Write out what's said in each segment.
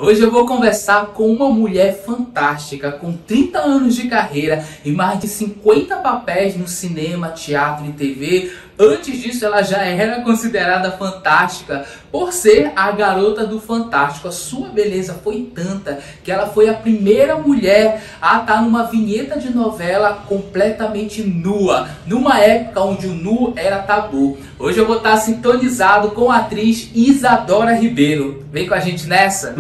Hoje eu vou conversar com uma mulher fantástica, com 30 anos de carreira e mais de 50 papéis no cinema, teatro e TV. Antes disso, ela já era considerada fantástica por ser a garota do Fantástico. A sua beleza foi tanta que ela foi a primeira mulher a estar numa vinheta de novela completamente nua, numa época onde o nu era tabu. Hoje eu vou estar sintonizado com a atriz Isadora Ribeiro. Vem com a gente nessa?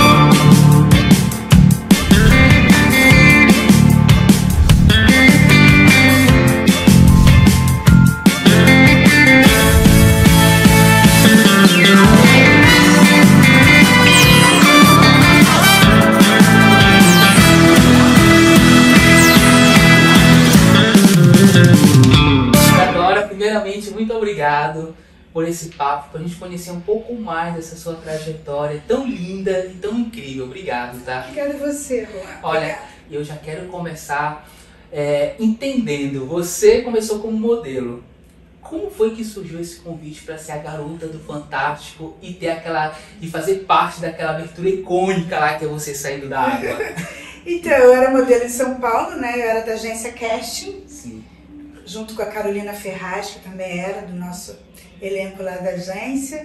Primeiramente, muito obrigado por esse papo, para a gente conhecer um pouco mais dessa sua trajetória tão linda e tão incrível. Obrigado, tá? Obrigada a você, Juan. Olha, eu já quero começar entendendo. Você começou como modelo. Como foi que surgiu esse convite para ser a garota do Fantástico e ter e fazer parte daquela abertura icônica lá que é você saindo da água? Então, eu era modelo em São Paulo, né? Eu era da agência Casting. Sim. Junto com a Carolina Ferraz, que também era do nosso elenco lá da agência,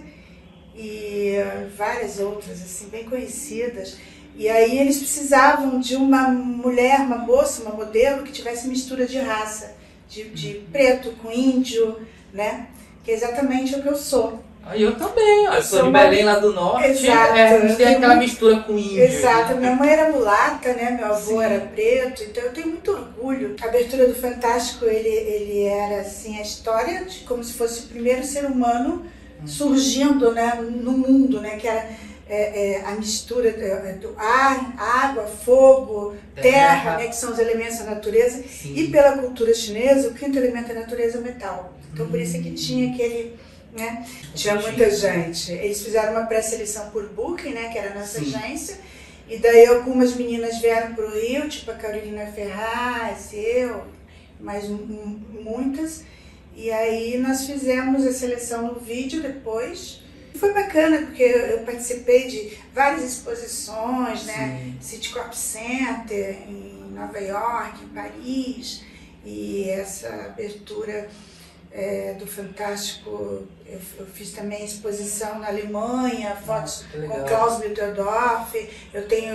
e várias outras, assim, bem conhecidas. E aí eles precisavam de uma mulher, uma moça, uma modelo que tivesse mistura de raça, de preto com índio, né? Que é exatamente o que eu sou. Eu também, eu sou de Belém, lá do norte. Exato. A gente tem aquela mistura com índio. Exato, minha mãe era mulata, né? Meu avô era preto, então eu tenho muito orgulho. A abertura do Fantástico, ele era assim, a história de como se fosse o primeiro ser humano surgindo, né, no mundo, né? Que era a mistura do ar, água, fogo, terra, né? Que são os elementos da natureza. Sim. E pela cultura chinesa, o quinto elemento da natureza é o metal. Então por isso é que tinha aquele... né? Tinha muita gente. Eles fizeram uma pré-seleção por booking, né? Que era a nossa agência. E daí algumas meninas vieram para o Rio, tipo a Carolina Ferraz, eu, mais muitas. E aí nós fizemos a seleção no vídeo depois. Foi bacana, porque eu participei de várias exposições, né? Citicorp Center, em Nova York, em Paris. E essa abertura... do Fantástico, eu fiz também exposição na Alemanha, fotos com Klaus Mitterdorf. Eu tenho,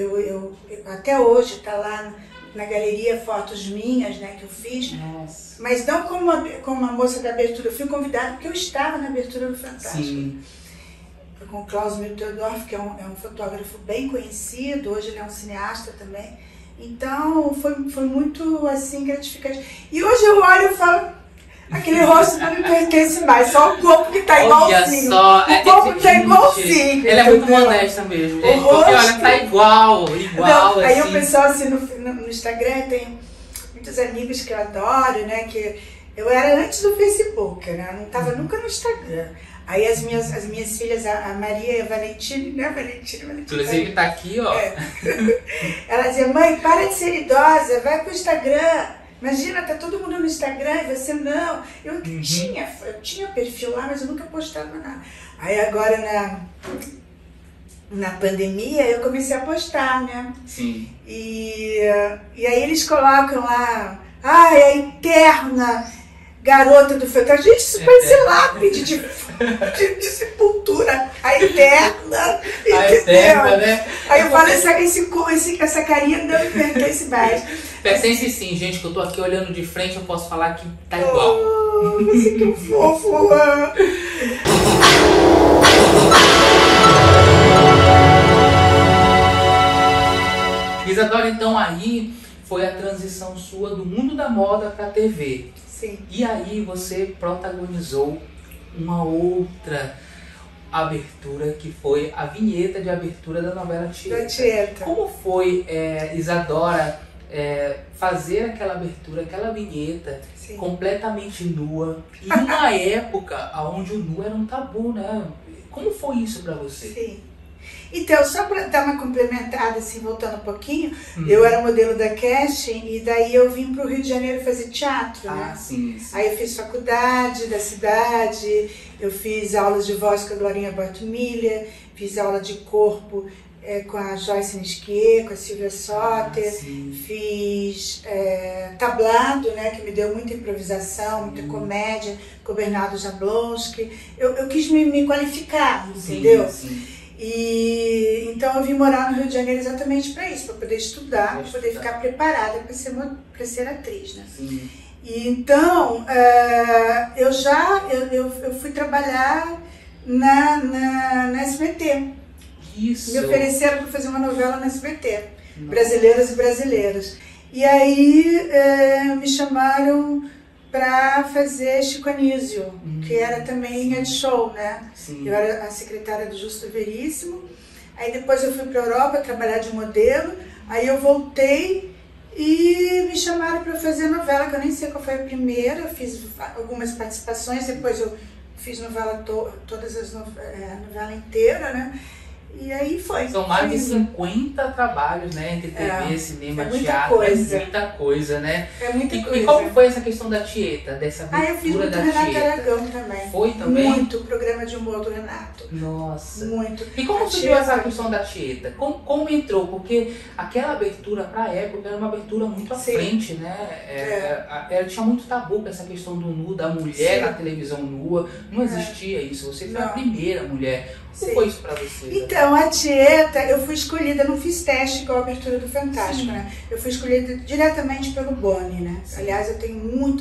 até hoje está lá na galeria fotos minhas, né, que eu fiz. Nossa. Mas não como a moça da abertura, eu fui convidada porque eu estava na abertura do Fantástico. Sim. Com Klaus Mitterdorf, que é um fotógrafo bem conhecido, hoje ele é um cineasta também. Então foi muito assim gratificante. E hoje eu olho e falo, aquele rosto não me pertence mais, só o corpo que tá igualzinho. Olha só, o corpo tá igualzinho. Ele é muito modesta mesmo, gente. Porque olha, tá igual. Não, aí assim. o pessoal assim no Instagram, tem muitos amigos que eu adoro, né? Que eu era antes do Facebook, né? Eu não tava nunca no Instagram. Aí as minhas filhas, a Maria e a Valentina, né? Valentina. Inclusive tá aqui, ó. Ela dizia, mãe, para de ser idosa, vai pro Instagram. Imagina, tá todo mundo no Instagram e você não. Eu tinha perfil lá, mas eu nunca postava nada. Aí agora na pandemia eu comecei a postar, né? Sim. E aí eles colocam lá, a eterna garota do Fantástico. Gente, isso parece lápide de sepultura. A eterna. A eterna, né? Aí eu falo, essa carinha não me pertence mais. Pertence sim, gente, que eu tô aqui olhando de frente, eu posso falar que tá igual. Oh, você que fofo! Isadora, então aí foi a transição sua do mundo da moda pra TV. Sim. E aí você protagonizou uma outra abertura, que foi a vinheta de abertura da novela Tieta. Como foi, Isadora, fazer aquela abertura, aquela vinheta, sim, completamente nua, em uma época onde o nu era um tabu, né? Como foi isso pra você? Sim. Então, só para dar uma complementada, assim, voltando um pouquinho, eu era modelo da Casting e daí eu vim para o Rio de Janeiro fazer teatro, né? Sim, sim. Aí eu fiz faculdade da cidade, eu fiz aulas de voz com a Glorinha Bartumilha, fiz aula de corpo com a Joyce Nisquier, com a Silvia Soter, fiz tablado, né, que me deu muita improvisação, muita comédia, com o Bernardo Jablonski. Eu quis me qualificar, entendeu? E então eu vim morar no Rio de Janeiro exatamente para isso, para poder estudar, para poder ficar preparada para ser atriz, né? E então eu fui trabalhar na SBT. Isso. Me ofereceram para fazer uma novela na SBT, Brasileiras e Brasileiras. E aí me chamaram para fazer Chico Anísio, que era também linha de show, né? Eu era a secretária do Justo Veríssimo. Aí depois eu fui para a Europa trabalhar de modelo. Aí eu voltei e me chamaram para fazer novela, que eu nem sei qual foi a primeira. Eu fiz algumas participações, depois eu fiz novela todas as novela inteira, né? E aí foi. São mais de 50 trabalhos, né? Entre TV, cinema, teatro. Coisa. É muita coisa, né? É muita coisa. E como foi essa questão da Tieta, dessa abertura eu fiz muito da Renato Tieta? Aragão também. Foi também? Muito, o programa de humor do Renato. Nossa. Muito. E como surgiu essa questão da Tieta? Como entrou? Porque aquela abertura para a época era uma abertura muito à frente, né? Tinha muito tabu com essa questão do nu, da mulher na televisão nua. Não existia isso. Você foi a primeira mulher. Como foi isso pra você? Então, a Tieta, eu fui escolhida, não fiz teste igual a abertura do Fantástico, né? Eu fui escolhida diretamente pelo Boni, né? Aliás, eu tenho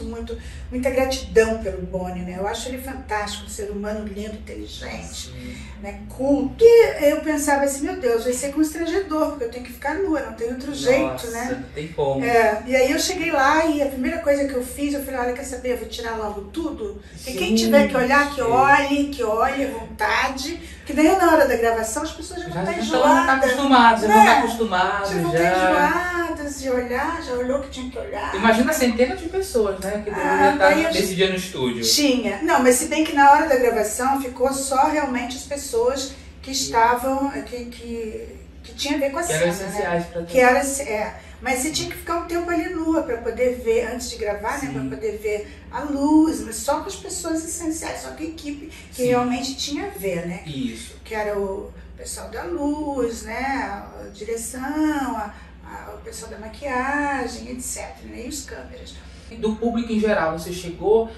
muita gratidão pelo Boni, né? Eu acho ele fantástico, um ser humano lindo, inteligente, né? Culto. E eu pensava assim, meu Deus, vai ser constrangedor, porque eu tenho que ficar nua, não tem outro jeito, né? Não tem como. E aí eu cheguei lá e a primeira coisa que eu fiz, eu falei, olha, quer saber, eu vou tirar logo tudo. E quem tiver que olhar, que olhe à vontade. Que daí na hora da gravação as pessoas já vão estar enjoadas. Já vão estar acostumadas. Já vão estar enjoadas de olhar, já olhou o que tinha que olhar. Imagina centenas de pessoas, né? Que deveriam estar nesse dia no estúdio. Tinha. Não, mas se bem que na hora da gravação ficou só realmente as pessoas que estavam, que tinha a ver com a cena. Que eram essenciais para que era, mas você tinha que ficar um tempo ali nua para poder ver, antes de gravar, né, para poder ver a luz, mas só com as pessoas essenciais, só com a equipe que realmente tinha a ver, né? Isso. Que era o pessoal da luz, né, a direção, o pessoal da maquiagem, etc, né, e os câmeras. Do público em geral, você chegou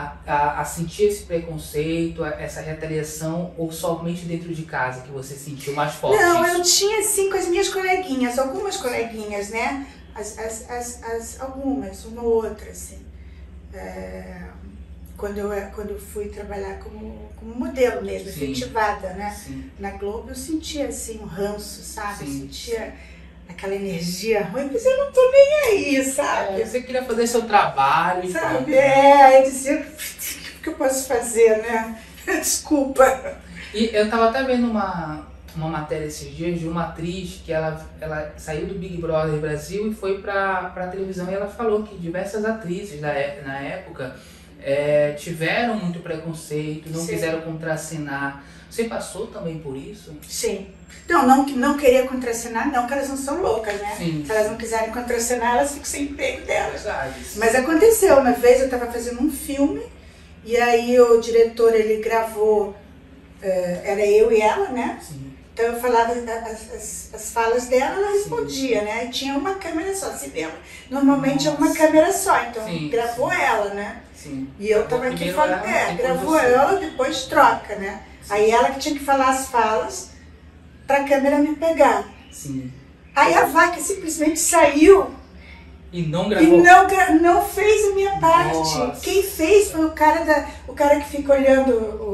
a sentir esse preconceito, essa retaliação, ou somente dentro de casa que você sentiu mais forte? Não, eu tinha assim com as minhas coleguinhas, algumas coleguinhas, né? Algumas, uma ou outra, assim. Quando eu fui trabalhar como modelo mesmo, efetivada, né? Na Globo, eu sentia assim um ranço, sabe? Eu sentia aquela energia ruim, mas eu não tô nem aí, sabe? Você queria fazer seu trabalho, sabe? Eu dizia, o que eu posso fazer, né? Desculpa. E eu tava até vendo uma matéria esses dias de uma atriz que ela saiu do Big Brother Brasil e foi pra televisão, e ela falou que diversas atrizes na época tiveram muito preconceito, não quiseram contracenar. Você passou também por isso? Sim. Não queria contracenar, não, porque elas não são loucas, né? Se elas não quiserem contracenar, elas ficam sem emprego delas. Mas aconteceu, uma vez eu estava fazendo um filme, e aí o diretor, ele gravou, era eu e ela, né? Então eu falava as falas dela, ela respondia, né? E tinha uma câmera só, cinema. Normalmente é uma câmera só, então gravou ela, né? E eu estava aqui falando, gravou ela, depois troca, né? Aí ela que tinha que falar as falas pra câmera me pegar. Aí a vaca simplesmente saiu e não gravou. E não fez a minha parte. Nossa. Quem fez foi o cara que fica olhando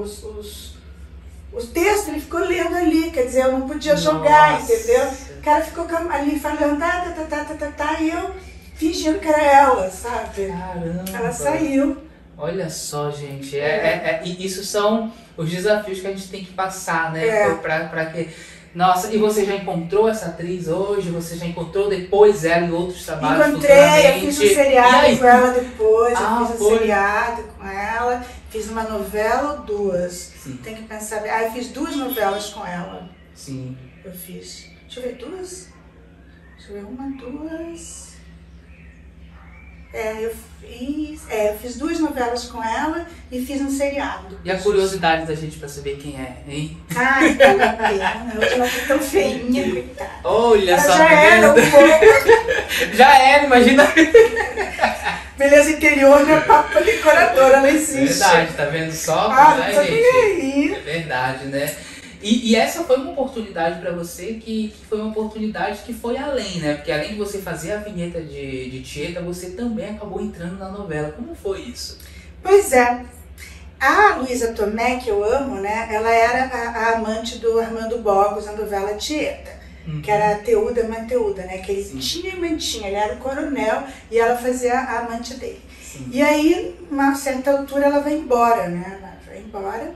os textos, ele ficou lendo ali, quer dizer, eu não podia jogar, entendeu? O cara ficou ali falando, e eu fingindo que era ela, sabe? Caramba. Ela saiu. Olha só, gente, e isso são os desafios que a gente tem que passar, né? Pra que... Nossa, e você já encontrou essa atriz hoje? Você já encontrou depois ela em outros trabalhos? Encontrei, eu fiz um seriado com ela depois, eu fiz um seriado com ela, fiz uma novela ou duas. Tem que pensar, eu fiz 2 novelas com ela. Eu fiz, deixa eu ver, 2? Deixa eu ver, 1, 2... Eu fiz 2 novelas com ela e fiz um seriado. E a curiosidade da gente pra saber quem é, hein? Ai, tá na pena. Hoje ela tá tão feinha, coitada. Olha ela só, já era um pouco. Já era, imagina. Beleza interior, né? Papo decoradora, ela existe. Verdade, tá vendo só? Ah, Né, não tô gente? nem aí. É verdade, né? E essa foi uma oportunidade pra você que foi uma oportunidade que foi além, né? Porque além de você fazer a vinheta de Tieta, você também acabou entrando na novela. Como foi isso? Pois é. A Luísa Tomé, que eu amo, né? Ela era a amante do Armando Borges na novela Tieta. Que era a Teuda Manteuda, né? Que ele tinha e mantinha, ele era o coronel e ela fazia a amante dele. Sim. E aí, uma certa altura, ela vai embora, né? Ela vai embora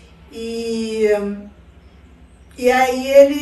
e aí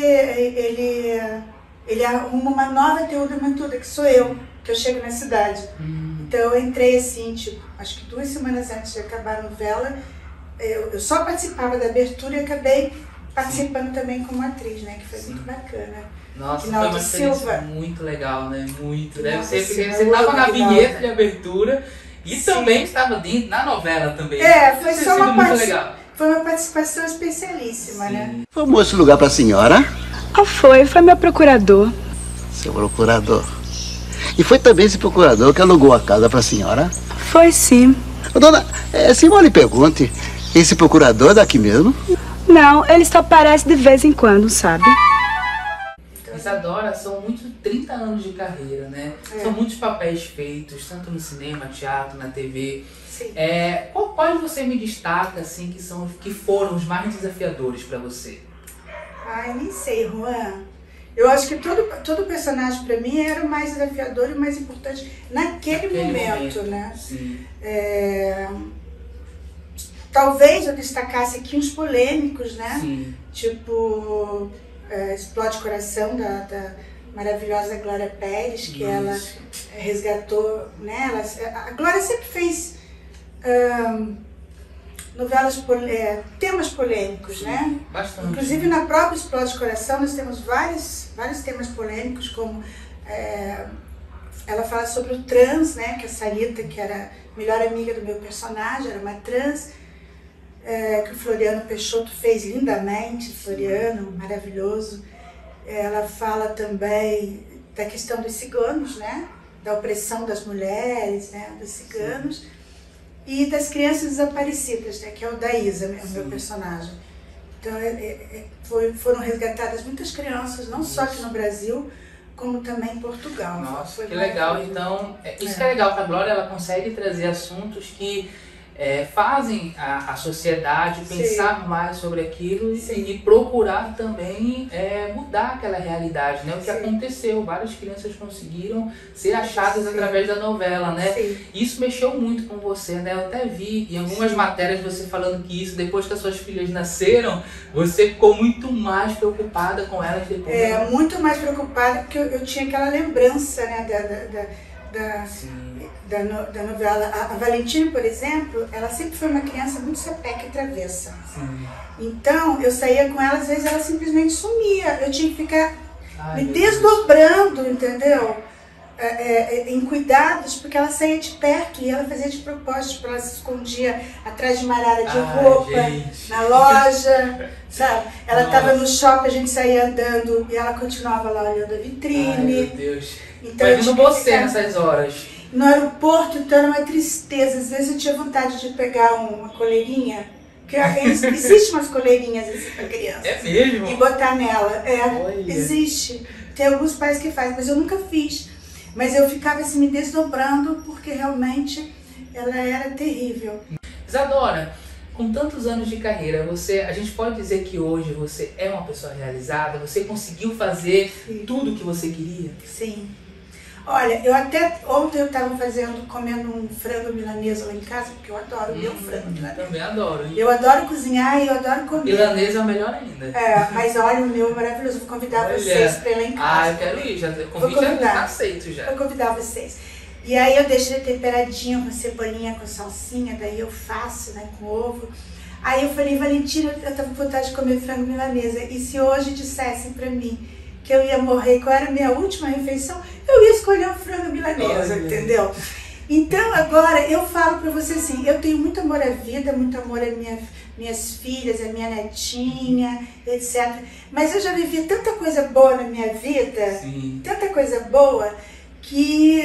ele arruma uma nova Teuda Manteuda, que sou eu, que eu chego na cidade. Então eu entrei assim, tipo, acho que 2 semanas antes de acabar a novela, eu só participava da abertura e acabei participando também como atriz, né? Que foi muito bacana. Nossa, foi uma experiência muito legal, né? Muito. Deve ser porque você estava na vinheta de abertura e também estava dentro na novela também. Foi só uma parte. Legal. Foi uma participação especialíssima, né? Foi um bom esse lugar pra senhora? Foi meu procurador. Seu procurador. E foi também esse procurador que alugou a casa pra senhora? Foi sim. Dona, senhora lhe pergunte, esse procurador é daqui mesmo? Não, ele só aparece de vez em quando, sabe? Isadora, são 30 anos de carreira, né? São muitos papéis feitos, tanto no cinema, teatro, na TV. Sim. Quais você me destaca, assim, que foram os mais desafiadores pra você? Ai, nem sei, Juan. Eu acho que todo personagem pra mim era o mais desafiador e o mais importante naquele momento, né? Sim. Talvez eu destacasse aqui uns polêmicos, né? Sim. Tipo, Explode Coração, da maravilhosa Glória Pérez, que ela resgatou, né? A Glória sempre fez novelas, temas polêmicos, né? Bastante. Inclusive na própria Explode Coração nós temos vários temas polêmicos, como ela fala sobre o trans, né? Que a Sarita, que era a melhor amiga do meu personagem, era uma trans, que o Floriano Peixoto fez lindamente, Floriano, maravilhoso. Ela fala também da questão dos ciganos, né? Da opressão das mulheres, né? Dos ciganos. Sim. E das crianças desaparecidas, né? Que é o da Isa, o meu personagem. Então foram resgatadas muitas crianças, não só aqui no Brasil, como também em Portugal. Nossa, que legal. Então, isso que é legal, que a Glória ela consegue trazer assuntos que fazem a sociedade pensar mais sobre aquilo e procurar também mudar aquela realidade, né? O que aconteceu, várias crianças conseguiram ser achadas através da novela, né? Isso mexeu muito com você, né? Eu até vi em algumas matérias você falando que isso, depois que as suas filhas nasceram, você ficou muito mais preocupada com elas depois. Muito mais preocupada, porque eu tinha aquela lembrança, né, da novela. A Valentina, por exemplo, ela sempre foi uma criança muito sapeca e travessa. Sim. Então, eu saía com ela, às vezes ela simplesmente sumia. Eu tinha que ficar me desdobrando, entendeu? Em cuidados, porque ela saía de perto e ela fazia de propósito, ela se escondia atrás de uma arara de roupa, na loja, sabe? Ela estava no shopping, a gente saía andando e ela continuava lá olhando a vitrine. Ai, meu Deus. Então, imagina você nessas horas. No aeroporto, então era uma tristeza. Às vezes eu tinha vontade de pegar uma coleirinha, que existe umas coleirinhas assim para criança. É mesmo? E botar nela. Existe. Tem alguns pais que fazem, mas eu nunca fiz. Mas eu ficava assim me desdobrando porque realmente ela era terrível. Isadora, com tantos anos de carreira, a gente pode dizer que hoje você é uma pessoa realizada? Você conseguiu fazer tudo o que você queria? Sim. Olha, ontem eu estava comendo um frango milanesa lá em casa, porque eu adoro o meu frango milanesa. Também adoro. Eu adoro cozinhar e eu adoro comer. Milanesa é o melhor ainda. Mas olha, o meu é maravilhoso. Vou convidar vocês para ir lá em casa. Eu quero ir. O convite já está aceito já. Vou convidar vocês. E aí eu deixo ele temperadinho com cebolinha, com salsinha, daí eu faço, né, com ovo. Aí eu falei, Valentina, eu estava com vontade de comer frango milanesa. E se hoje dissessem para mim que eu ia morrer, qual era a minha última refeição, eu ia escolher o frango milanesa, entendeu? Então, agora, eu falo pra você assim, eu tenho muito amor à vida, muito amor às minhas filhas, à minha netinha, etc. Mas eu já vivi tanta coisa boa na minha vida, Sim. tanta coisa boa, que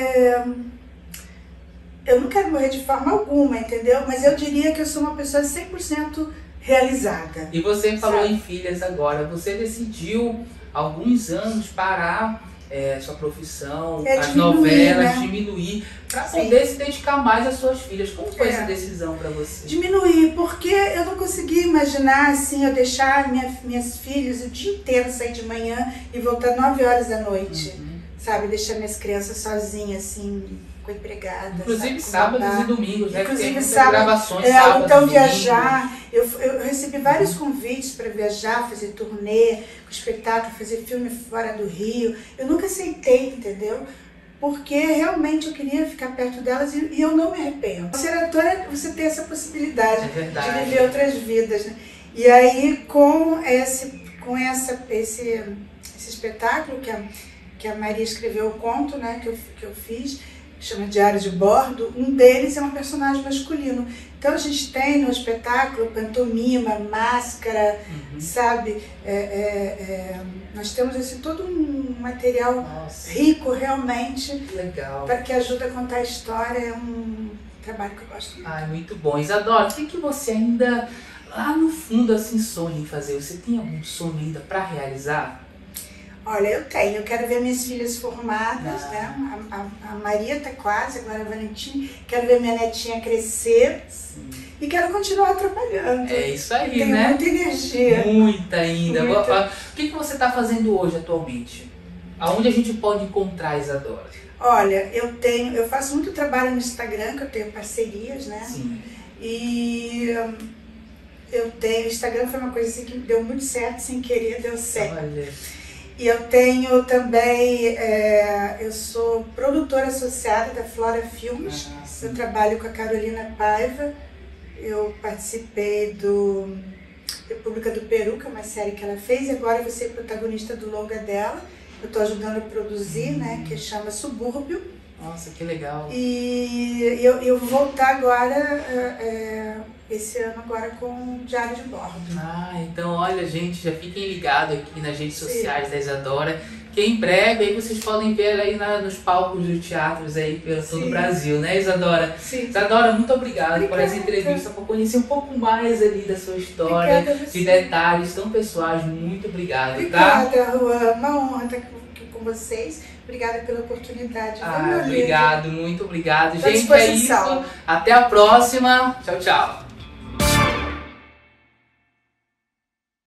eu não quero morrer de forma alguma, entendeu? Mas eu diria que eu sou uma pessoa 100% realizada. E você falou sabe? em filhas agora, você decidiu há alguns anos parar sua profissão, as Diminuir, novelas, né? Diminuir, para Sim. poder se dedicar mais às suas filhas. Como foi essa decisão para você? Diminuir, porque eu não conseguia imaginar assim, eu deixar minhas filhas o dia inteiro sair de manhã e voltar 9 horas da noite, sabe? Deixar minhas crianças sozinhas, assim, com a empregada. Inclusive sabe? Com sábados babá. e domingos, né? Porque tem Inclusive muitas sábado, gravações, sábados, então domingos. viajar. Eu recebi vários convites para viajar, fazer turnê, com espetáculo, fazer filme fora do Rio. Eu nunca aceitei, entendeu? Porque realmente eu queria ficar perto delas e eu não me arrependo. Ser atora, você tem essa possibilidade de viver outras vidas, né? E aí, com esse espetáculo que a Maria escreveu o conto, né, que eu fiz, chama Diário de Bordo, um deles é um personagem masculino. Então a gente tem no espetáculo pantomima, máscara, sabe? Nós temos assim, todo um material rico realmente, legal, para que ajuda a contar a história. É um trabalho que eu gosto muito. Ai, muito bom. Isadora, o que você ainda, lá no fundo, assim, sonha em fazer? Você tem algum sonho ainda para realizar? Olha, eu tenho. Eu quero ver minhas filhas formadas, né? A Maria tá quase, agora a Valentina. Quero ver minha netinha crescer. Sim. E quero continuar trabalhando. É isso aí, tenho né? Muita energia. Muita ainda. Muita. O que você está fazendo hoje atualmente? Aonde a gente pode encontrar a Isadora? Olha, eu faço muito trabalho no Instagram, que eu tenho parcerias, né? Sim. E o Instagram foi uma coisa assim que deu muito certo, sem querer deu certo. Olha. E eu tenho também, eu sou produtora associada da Flora Filmes, eu trabalho com a Carolina Paiva, eu participei do República do Peru, que é uma série que ela fez, e agora eu vou ser protagonista do longa dela, eu estou ajudando a produzir, né, que chama Subúrbio. Nossa, que legal. E eu vou voltar agora, esse ano agora com o Diário de Bordo. Então olha, gente, já fiquem ligados aqui nas redes sociais da Isadora, que em breve aí vocês podem ver aí nos palcos de teatros aí pelo todo o Brasil, né, Isadora? Sim. Isadora, muito obrigada por essa entrevista, por conhecer um pouco mais ali da sua história, de detalhes tão pessoais. Muito obrigada, tá? Obrigada, Juan. Uma honra estar aqui com vocês. Obrigada pela oportunidade. Obrigado, muito obrigado. Gente, é isso. Até a próxima. Tchau, tchau.